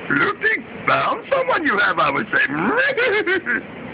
Looting? Found someone you have, I would say.